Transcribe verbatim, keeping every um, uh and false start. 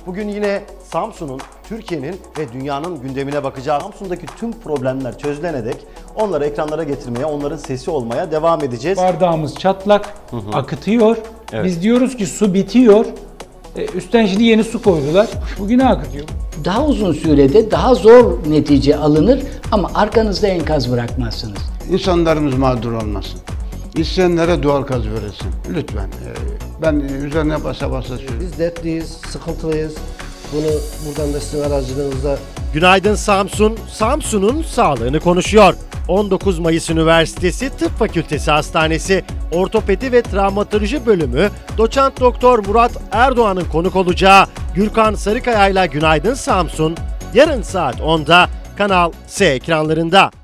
Bugün yine Samsun'un, Türkiye'nin ve dünyanın gündemine bakacağız. Samsun'daki tüm problemler çözülene dek onları ekranlara getirmeye, onların sesi olmaya devam edeceğiz. Bardağımız çatlak, hı hı. akıtıyor. Evet. Biz diyoruz ki su bitiyor. E, üstten şimdi yeni su koydular. Bugüne akıtıyor. Daha uzun sürede daha zor netice alınır ama arkanızda enkaz bırakmazsınız. İnsanlarımız mağdur olmasın. İsteyenlere doğal gaz verilsin. Lütfen. Ben üzerine basa basa söylüyorum. Biz dertliyiz, sıkıntılıyız. Bunu buradan da sizin aracılığınızla... Günaydın Samsun, Samsun'un sağlığını konuşuyor. on dokuz Mayıs Üniversitesi Tıp Fakültesi Hastanesi Ortopedi ve Travmatoloji Bölümü Doçent Doktor Murat Erdoğan'ın konuk olacağı Gürkan Sarıkaya'yla Günaydın Samsun yarın saat onda Kanal S ekranlarında.